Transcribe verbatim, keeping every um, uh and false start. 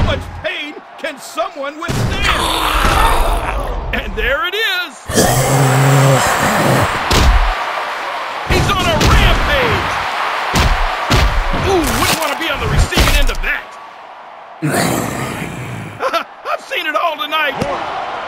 much pain can someone withstand? And there it is. He's on a rampage. Ooh, wouldn't want to be on the receiving end of that. I've seen it all tonight.